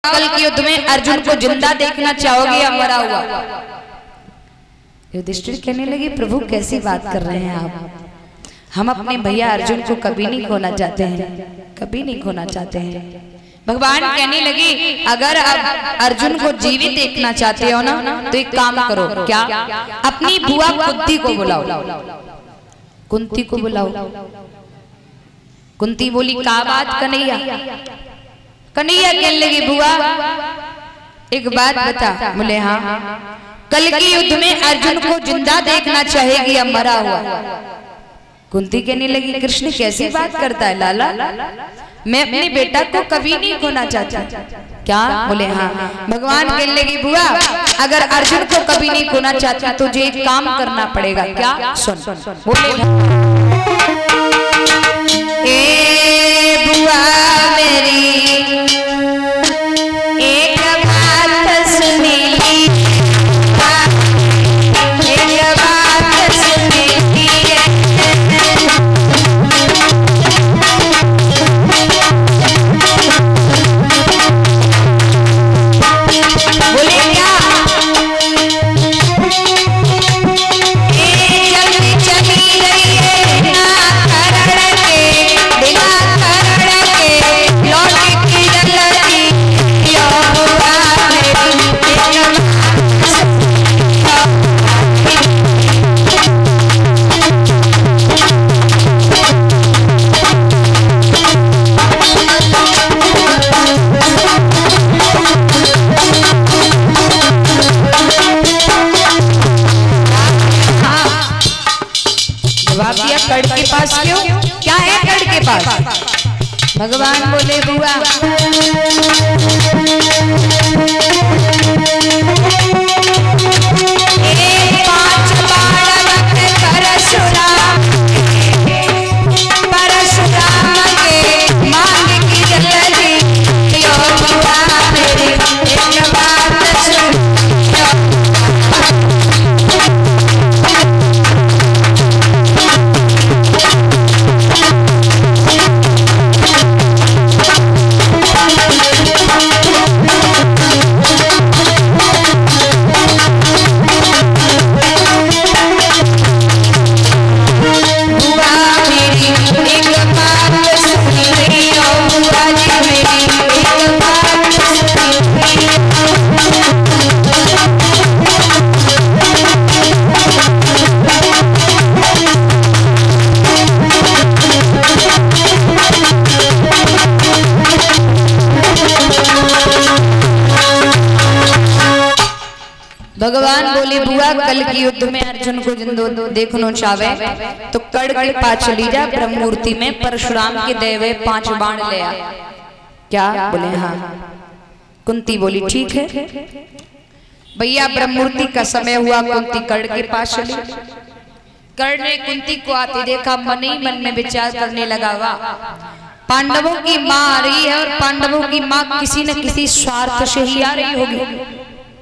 कल के युद्ध में अर्जुन को जिंदा देखना चाहोगे या मरा हुआ? युधिष्ठिर कहने लगे प्रभु कैसी बात कर रहे हैं आप, हम अपने भैया अर्जुन को कभी नहीं खोना चाहते हैं, कभी नहीं खोना चाहते हैं। भगवान कहने लगे अगर अब अर्जुन को जीवित देखना चाहते हो ना तो एक काम करो, क्या? अपनी बुआ कुंती को बुलाओ, कुंती को बुलाओ। कुंती बोली क्या बात कन्हैया? कन्हैया कहने लगी बुआ एक बात बता। बोले हाँ। कल के युद्ध में अर्जुन को जिंदा देखना चाहेगी या मरा हुआ? कुंती कहने लगी कृष्ण कैसी बात करता है लाला, मैं अपने बेटा को कभी नहीं खोना चाहता। क्या? बोले हाँ। भगवान कहने लगी बुआ अगर अर्जुन को कभी नहीं खोना चाहती तो तुझे एक काम करना पड़ेगा। क्या? सुन। बोले ए बुआ मेरी एक बात सुनी, एक बात सुनी बोले क्या? जल्दी चली रही है ना करण के बिना करण के लौट की जल्दी यो बुआ मेरी जवाब दिया कड़ के पास क्यों? क्या है कड़ के पास? भगवान बोले बुआ परशुराम के मांग की जल्दी यो बुआ मेरी एक बात सुन। भगवान बोले बुआ कल के युद्ध में अर्जुन को जिंदो देखनो चाहे तो कड़ के पास चली जा, ब्रह्ममूर्ति में परशुराम के देवे 5 बाण ले आ। क्या? बोले हाँ। कुंती बोली ठीक है भैया। ब्रह्ममूर्ति का समय हुआ, कुंती कड़ के पास चली। कड़ ने कुंती को आते देखा, मन ही मन में विचार करने लगा वाह पांडवों की माँ आ रही है और पांडवों की माँ किसी न किसी स्वार्थ से ही आ रही होगी।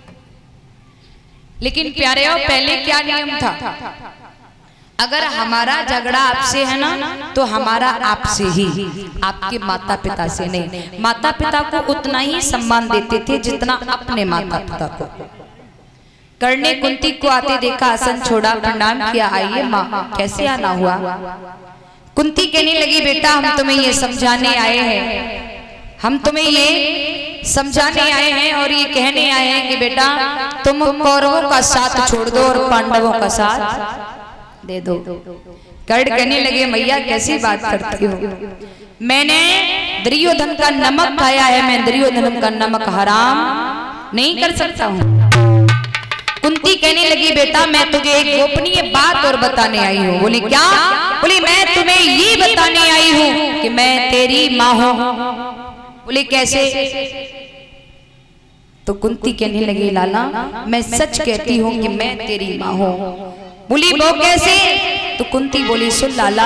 लेकिन प्यारे हो पहले क्या नियम था, अगर हमारा झगड़ा आपसे है ना तो हमारा आपसे ही, आपके माता पिता से नहीं। माता पिता को उतना ही सम्मान देते थे जितना अपने माता पिता को। कर्ण ने कुंती को आते देखा, आसन छोड़ा, प्रणाम किया, आइए माँ कैसे आना हुआ? कुंती कहने लगी बेटा हम तुम्हें ये समझाने आए हैं, हम तुम्हें ये समझाने आए हैं और ये कहने आए हैं कि बेटा तुम कौरवों का साथ छोड़ दो और पांडवों का साथ दे दो। कर्ण कहने लगे मैया कैसी बात करती हो, मैंने दुर्योधन का नमक खाया है, मैं दुर्योधन का नमक हराम नहीं कर सकता हूँ। कुंती कहने लगी बेटा मैं तुझे एक गोपनीय बात और बताने आई हूँ। बोले क्या? बोले मैं तुम्हें ये बताने आई हूँ कि मैं तेरी माँ हूँ। बोले कैसे? तो कुंती कहने लगी लाला मैं सच कहती हूँ कि मैं तेरी माँ हूँ। बोली वो कैसे? तो कुंती बोली सुन लाला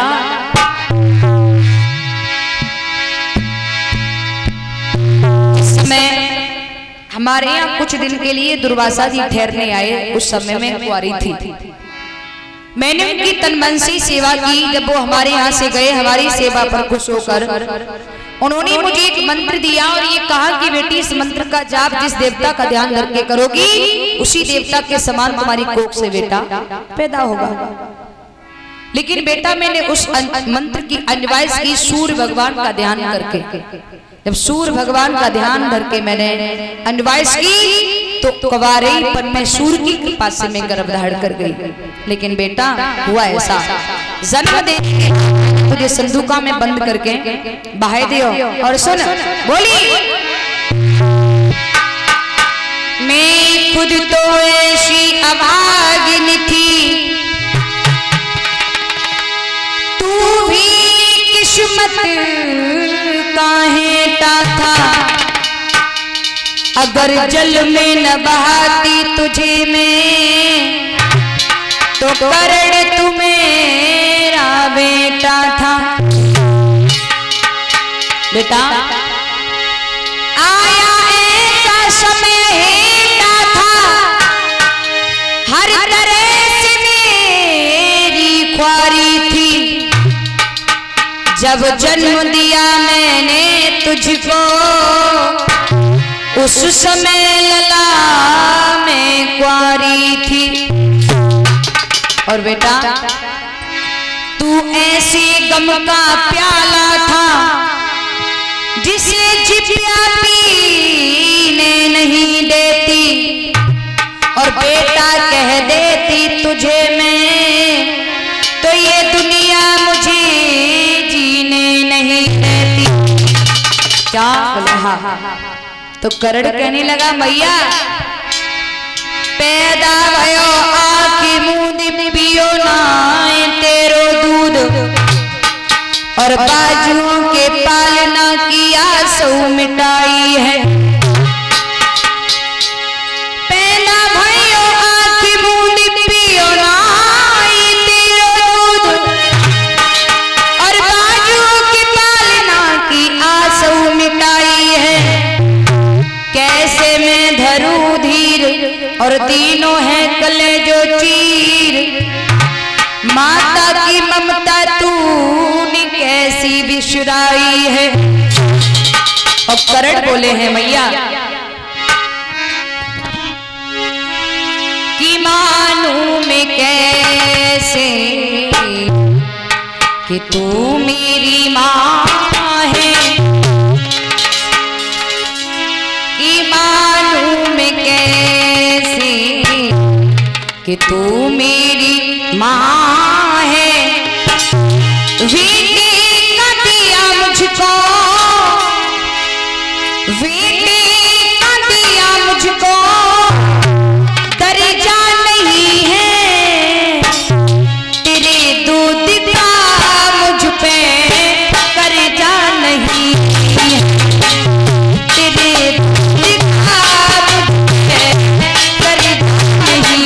इस समय हमारे यहाँ कुछ दिन के लिए दुर्वासा जी ठहरने आए, उस समय में कुंवारी थी। मैंने उनकी तन मन से सेवा की। जब वो हमारे यहाँ से गए, हमारी सेवा पर खुश होकर उन्होंने मुझे एक मंत्र दिया और ये कहा कि बेटी इस मंत्र का जाप जिस देवता का ध्यान धर के करोगी उसी देवता के समान तुम्हारी कोख से बेटा पैदा होगा। लेकिन बेटा मैंने उस मंत्र की अन्वाइस की सूर्य भगवान का ध्यान करके, जब सूर्य भगवान का ध्यान धर के मैंने अन्वाइस की तो कुंवारेपन में सूर्य की कृपा से मैं गर्भ धारण कर गई। लेकिन बेटा हुआ ऐसा, जन्म दे तुझे संदूका में बंद करके बहाय दियो। और सुन बोली, मैं खुद तो ऐसी अभागिन थी, तू भी किस्मत काहेटा था, अगर जल में न बहाती तुझे मैं तो करण तू मेरा बेटा था। बेटा आया ऐसा समय था, हर तरह से मेरी ख्वारी थी, जब जन्म दिया मैंने तुझको उस समय लला में कुंवारी थी। और बेटा तू ऐसे गम का प्याला था जिसे जिपिया पीने नहीं देती, और बेटा कह देती तुझे मैं तो ये दुनिया मुझे जीने नहीं देती। क्या बोले? हाँ। तो करण कहने लगा, मैया पैदा भयो आखी मुंह पियो ना तेरो दूध, और बाजुओं के पालना किया सो मिटाई है। पैदा भयो आखी मुंह पियो ना तेरो दूध, और बाजुओं के पालना की आसो मिटाई है। कैसे मैं धरूं धीर और तीनों है कले जो चीर, माता की ममता तूने कैसी विसराई है। और करण बोले हैं मैया कि मानूं मैं कैसे कि तू मेरी माँ है, कि तू मेरी माँ है। बेटे का दिया मुझको, बेटे का दिया मुझको दर्जा नहीं है, तेरे दूध का मुझ पे कर्जा नहीं है, तेरे दूध का मुझ पे कर्जा नहीं।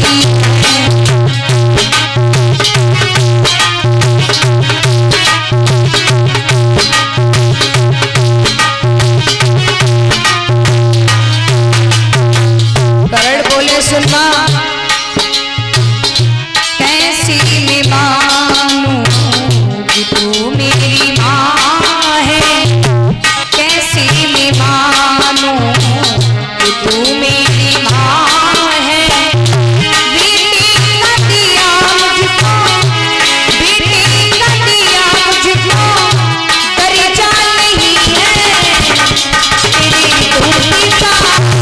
सुनना कैसी मैं मानूं कि तू मेरी माँ है, कैसी मैं मानूं कि तू मेरी माँ है। बेटी का दिया मुझको, बेटी का दिया मुझको दर्जा नहीं है, तेरी दूध का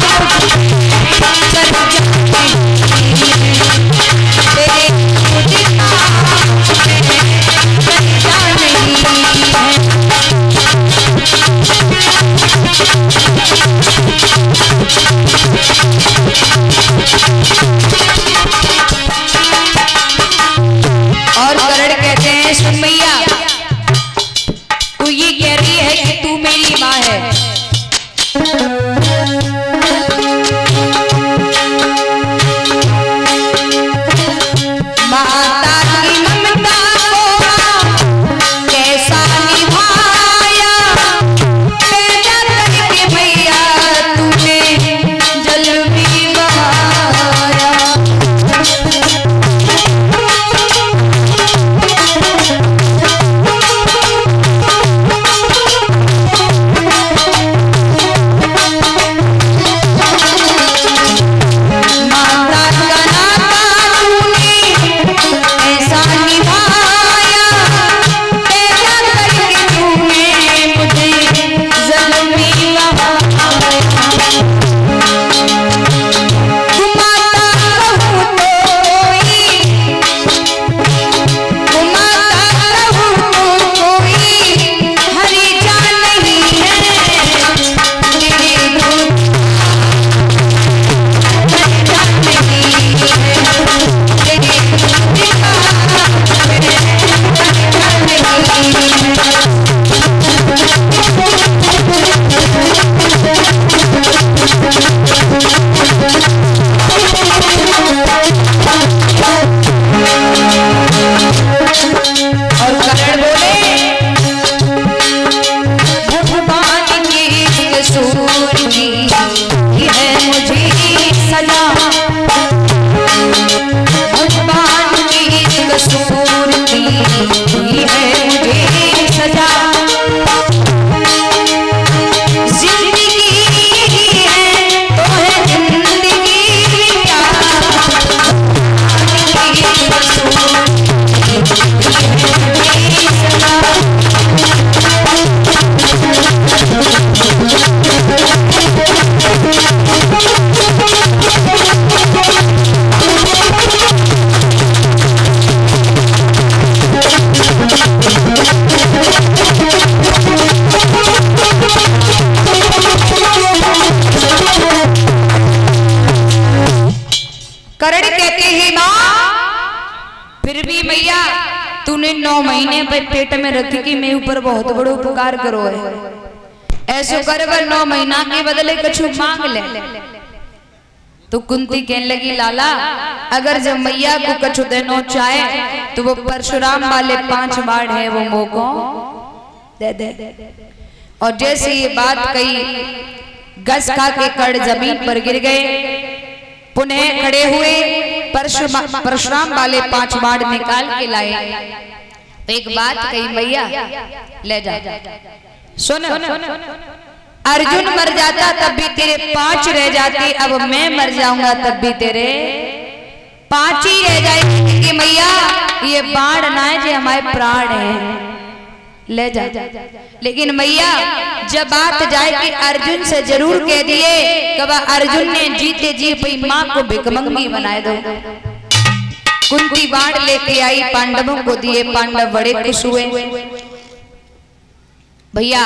और करण कहते हैं, सुन मैया तू ये कह रही है कि तू मेरी माँ है, माता की ममता को कैसा निभाया, पैदा करके मैया फिर भी मैया तूने 9 महीने पेट में रख के मेरे ऊपर बहुत बड़ो उपकार करो है। ऐसो कर 9 महीना के बदले कछु मांग ले। तो कुंती कहने लगी लाला अगर जब मैया को कछु देनो चाहे तो वो परशुराम वाले 5 बाढ़ है वो मोको दे दे। और जैसे ये बात कही गस खा के कड़ जमीन पर गिर गए। पुनः खड़े हुए परशुराम वाले 5 बाढ़ निकाल के लाए। तो एक बात कही मैया ले जा सुन, अर्जुन मर जाता तब भी तेरे 5 रह जाते, अब मैं मर जाऊंगा तब भी तेरे 5 ही रह जाएंगे। कि मैया ये बाढ़ ना है जो हमारे प्राण है ले जा। लेकिन मैया जब बात जाए कि अर्जुन से जरूर कह दिए कब अर्जुन ने जीते जी अपनी माँ को भिकमंगी बनाए दो। कुंती बाढ़ लेके आई पांडवों को दिए, पांडव बड़े खुश हुए। भैया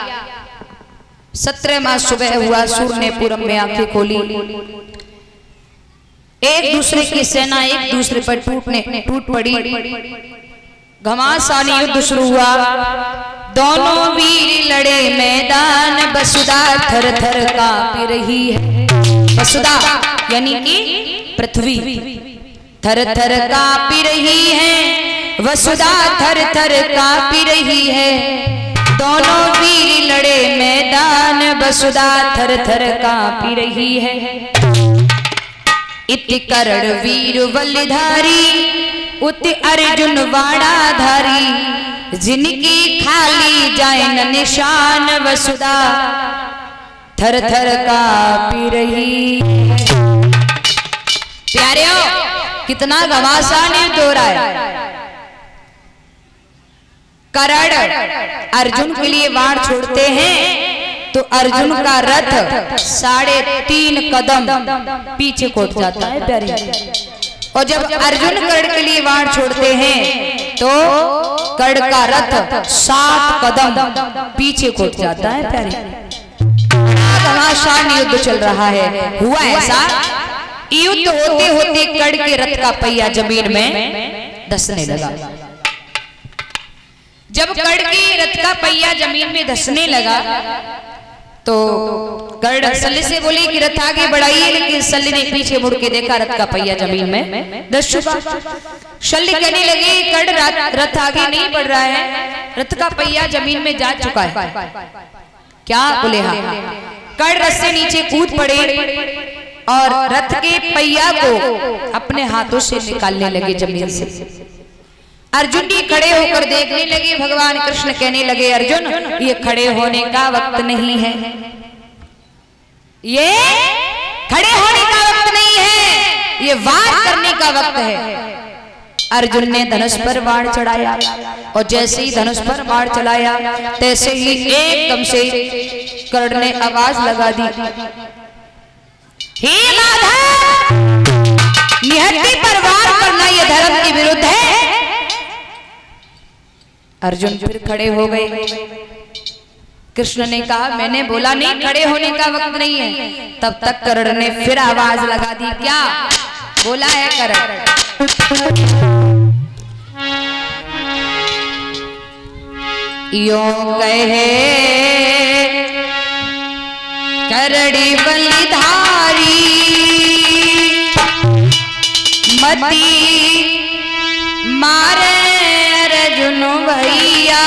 17 माह सुबह हुआ, सूर्य ने पूरब में आंखें खोली। एक दूसरे की सेना एक दूसरे पर टूट पड़ी। घमासान युद्ध शुरू हुआ। दोनों वीर लड़े मैदान, वसुधा थर थर कांप रही है। वसुधा यानी कि पृथ्वी थर थर कांप रही है, वसुधा थर थर कांप रही है। दोनों वीर लड़े मैदान, वसुधा थर थर कांप रही है। इति करण वीर बलिधारी, उत अर्जुन वाड़ाधारी। जिनकी खाली जाए न निशान, वसुधा थर थर कांपी रही। प्यारेओ कितना घमासान युद्ध हो रहा है। करण अर्जुन के लिए वाण छोड़ते हैं तो अर्जुन का रथ 3.5 कदम पीछे कोट जाता है प्यारे। और जब अर्जुन कर्ण के लिए वाण छोड़ते हैं तो कर्ण का रथ 7 कदम पीछे कोट जाता है प्यारे। घमासान युद्ध चल रहा है। हुआ ऐसा युद्ध होते होते कर्ण के रथ का पहिया जमीन में धंसने लगा। जब कर्ण के रथ का पहिया जमीन में धंसने लगा तो कर्ण शल्य से बोली कि रथ आगे बढ़ाइए, लेकिन शल्य ने पीछे मुड़ के देखा रथ का पहिया जमीन में धंस चुका। शल्य कहने लगे कर्ण रथ आगे नहीं बढ़ रहा है, रथ का पहिया जमीन में जा चुका है। क्या बोले? हाँ। कर्ण रथ से नीचे कूद पड़े और रथ के पहिया को अपने हाथों से निकालने लगे जमीन से। अर्जुन भी खड़े होकर देखने लगे। भगवान कृष्ण कहने लगे अर्जुन ये खड़े होने का वक्त नहीं है, ये खड़े होने का वक्त नहीं है, ये वार करने का वक्त है। अर्जुन ने धनुष पर बाण चढ़ाया और जैसे ही धनुष पर बाण चलाया तैसे ही एकदम से कर्ण ने आवाज लगा दी, हे माधव, निहत्थी पर वार करना ये धर्म के विरुद्ध है। अर्जुन फिर खड़े हो गए। कृष्ण ने कहा मैंने बोला नहीं खड़े होने का वक्त नहीं है। तब तक कर्ण ने फिर आवाज लगा दी। क्या बोला है कर्ण? यो कहे करड़ी बलिधारी, मती मारे अर्जुन भैया,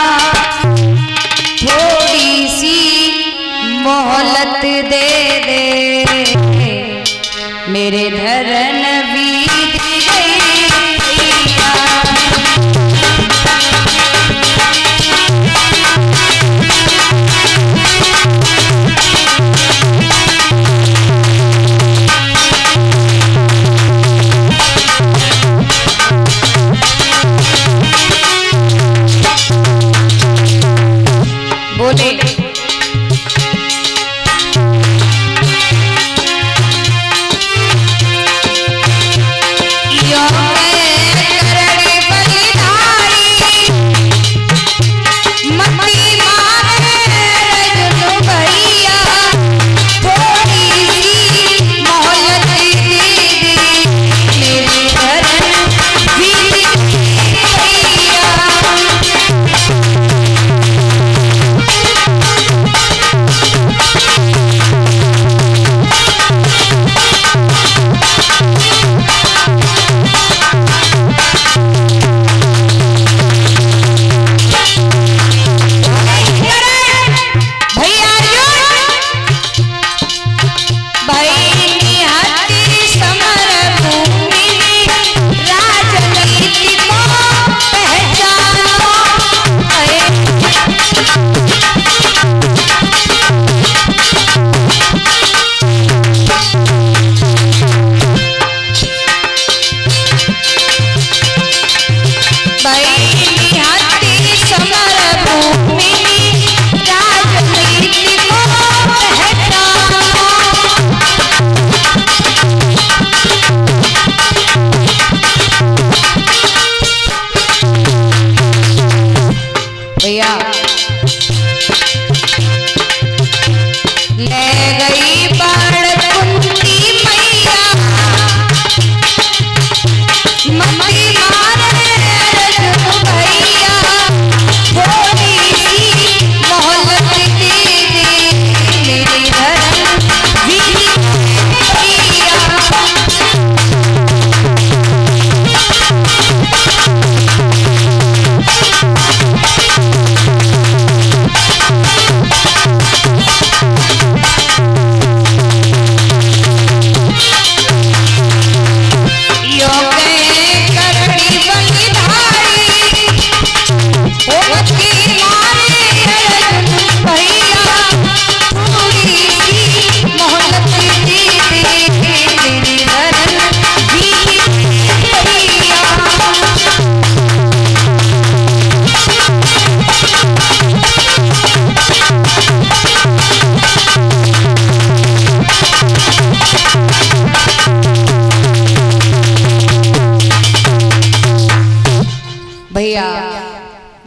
थोड़ी सी मोहलत दे दे, मेरे धरन बीत गई भैया। बोले यो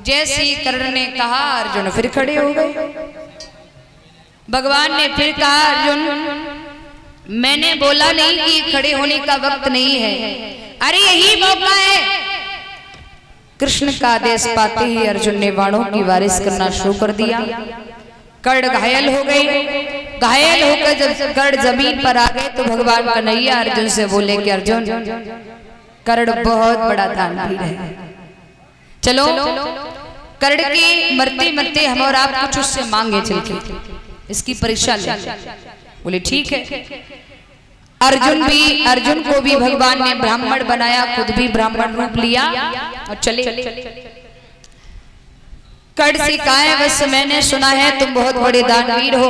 जैसे ही कर्ण ने कहा अर्जुन फिर खड़े हो गए। भगवान ने फिर कहा अर्जुन मैंने बोला नहीं कि खड़े होने का वक्त नहीं है, अरे यही मौका है। कृष्ण का आदेश पाते ही अर्जुन ने बाणों की बारिश करना शुरू कर दिया। कर्ण घायल हो गए। घायल होकर जब कर्ण जमीन पर आ गए तो भगवान कन्हैया अर्जुन से बोले कि अर्जुन कर्ण बहुत बड़ा दानवीर है, चलो कर्ण के मरते मरते हम और आप कुछ उससे मांगे चल के इसकी परीक्षा ले। बोले ठीक है। अर्जुन को भी भगवान ने ब्राह्मण बनाया, खुद भी ब्राह्मण रूप लिया और चले। कर्ण से कहा है बस मैंने सुना है तुम बहुत बड़े दानवीर हो,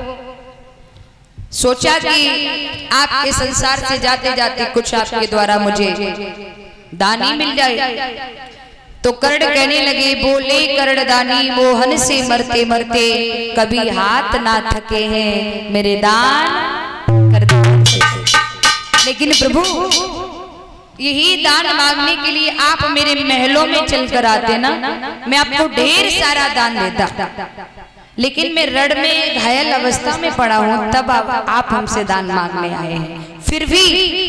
सोचा कि आपके संसार से जाते जाते कुछ आपके द्वारा मुझे दानी मिल जाए। तो कर्ण कहने लगे, बोले कर्णदानी मोहन से मरते मरते कभी हाथ ना थके हैं मेरे दान कर दे। लेकिन प्रभु यही दान मांगने के लिए आप मेरे महलों में चलकर आते ना, मैं आपको ढेर सारा दान देता, लेकिन मैं रण में घायल अवस्था में पड़ा हूं तब आप हमसे दान मांगने आए हैं। फिर भी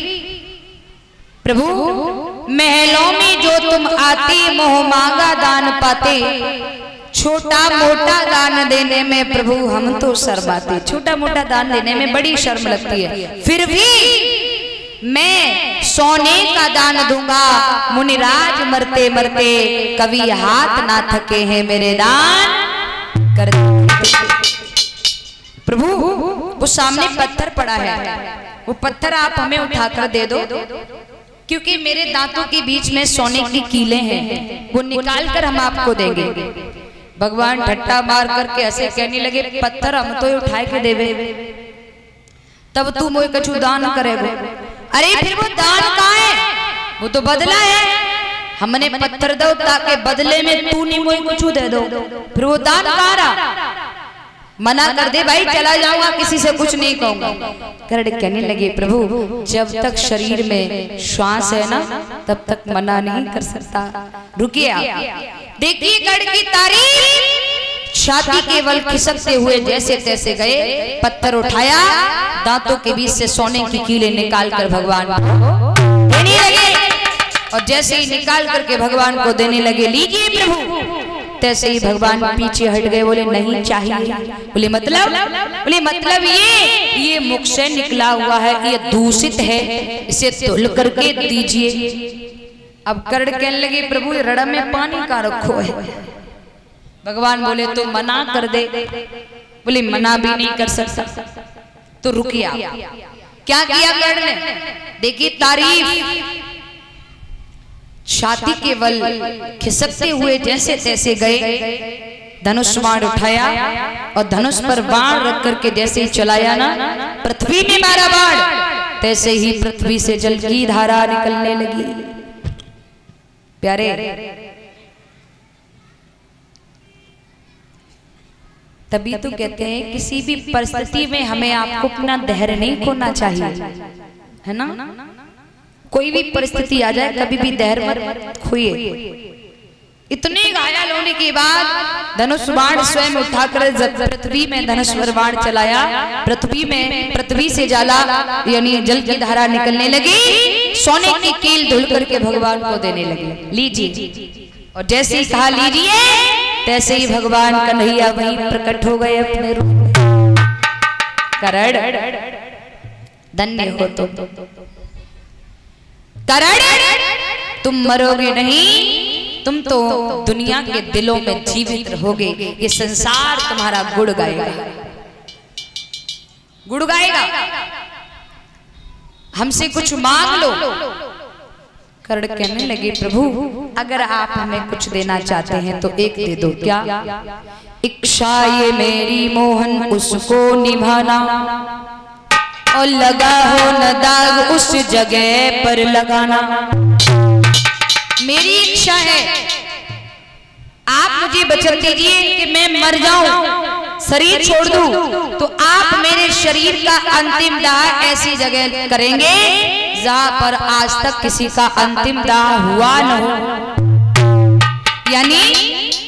प्रभु महलों में जो तुम आते मोह मांगा दान पाते, छोटा मोटा दान देने में प्रभु हम तो शर्माते, छोटा मोटा दान देने में बड़ी शर्म लगती है। फिर भी मैं सोने का दान दूंगा, मुनिराज मरते मरते कभी हाथ ना थके हैं मेरे दान कर दे। प्रभु वो सामने पत्थर पड़ा है, वो पत्थर आप हमें उठाकर दे दो, क्योंकि मेरे दांतों के बीच में सोने की कीले हैं, वो निकाल कर हम आपको देंगे। भगवान ठट्टा मार करके ऐसे कहने लगे, पत्थर हम तो उठाए के देवे, तब तू मोए कछु दान करेगो। अरे फिर वो दान कहाँ है, वो तो बदला है, हमने पत्थर दो ताकि बदले में तू नहीं मोए कुछ दे दो, फिर वो दान कहाँ रहा। मना कर दे भाई, चला जाऊंगा, किसी से कुछ नहीं कहूंगा। कर्ण कहने लगे, प्रभु जब तक शरीर में श्वास है ना तब तक मना नहीं कर सकता, रुकिए आप। देखिए कर्ण की तारीफ, छाती के बल खिसकते हुए जैसे तैसे गए, पत्थर उठाया, दांतों के बीच से सोने की कीले निकाल कर भगवान को देने लगे। और जैसे ही निकाल करके भगवान को देने लगे, लीजिए प्रभु, तैसे ही भगवान पीछे हट गए, बोले नहीं चाहिए। बोले मतलब ये मुख से निकला हुआ है, ये दूषित है, इसे धुल करके दीजिए। अब कर्ण कहने लगे, प्रभु रण में पानी का रखो है। भगवान बोले तो मना कर दे। बोले मना भी नहीं कर सकता, तो रुकिए। क्या किया कर्ण ने, देखिए तारीफ, छाती के बल खिसकते हुए जैसे तैसे गए, धनुष बाण उठाया और धनुष पर बाण रख करके जैसे ही चलाया ना, पृथ्वी में मारा बाण, तैसे ही पृथ्वी से जल की धारा निकलने लगी। प्यारे तभी तो कहते हैं किसी भी परिस्थिति में हमें आपको अपना धैर्य नहीं खोना चाहिए, है ना। कोई भी परिस्थिति आ जाए कभी भी धैर्य मत खोइए। इतने घायल होने के बाद धनुष बाण स्वयं उठाकर पृथ्वी में धनुष पर बाण चलाया, पृथ्वी से जाला यानी जल की धारा निकलने लगी, सोने की कील धुल करके भगवान को देने लगे, लीजिए। और जैसे ही कहा लीजिए, तैसे ही भगवान कन्हैया वहीं प्रकट हो गए अपने रूप में। कर्ण धन्य हो कर्ण, तुम मरोगे नहीं, तुम तो दुनिया के दिलों में जीवित रहोगे, ये संसार तुम्हारा गुण गाएगा, गुण गाएगा। हमसे कुछ मांग लो। कर्ण कहने लगे, प्रभु अगर आप हमें कुछ देना चाहते हैं तो एक दे दो। क्या? इच्छा ये मेरी मोहन उसको निभाना, और लगा हो न दाग उस जगह पर लगाना। मेरी इच्छा है आप मुझे वचन दीजिए कि मैं मर जाऊं, शरीर छोड़ दूं, तो आप मेरे शरीर का अंतिम दाह ऐसी जगह करेंगे जहां पर आज तक किसी का अंतिम दाह हुआ न हो। यानी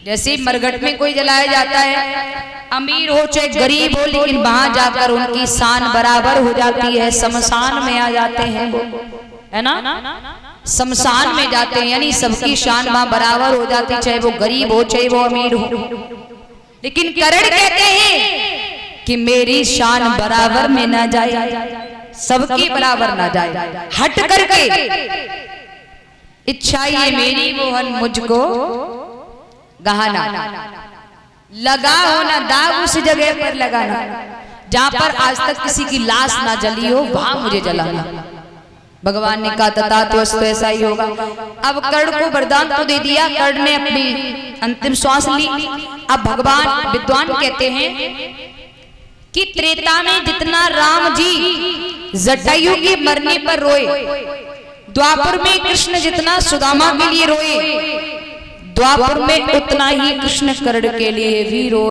जैसे मरघट में कोई जलाया जाता है, अमीर हो चाहे गरीब हो, लेकिन वहां जाकर उनकी शान बराबर हो जाती है। शमशान में आ जाते हैं वो, है ना, शमशान में जाते हैं, यानी सबकी शान वहां बराबर हो जाती, चाहे वो गरीब हो चाहे वो अमीर हो। लेकिन करण कहते हैं कि मेरी शान बराबर में ना जाए, सबकी बराबर ना जाए, हट करके इच्छा ये मेरी मोहन मुझको गहाना, लगा हो ना दाग उस जगह पर लगाना, जहां पर आज तक किसी की लाश ना जली हो वहां मुझे जलाना। भगवान ने कहा तथास्तु, तो ऐसा ही होगा। अब कर्ण को वरदान तो दे दिया, कर्ण ने अपनी अंतिम श्वास ली। अब भगवान विद्वान कहते हैं कि त्रेता में जितना राम जी जटायु के मरने पर रोए, द्वापर में कृष्ण जितना सुदामा के लिए रोए, द्वापर में उतना ही कृष्ण कर्ण के लिए भी रोए।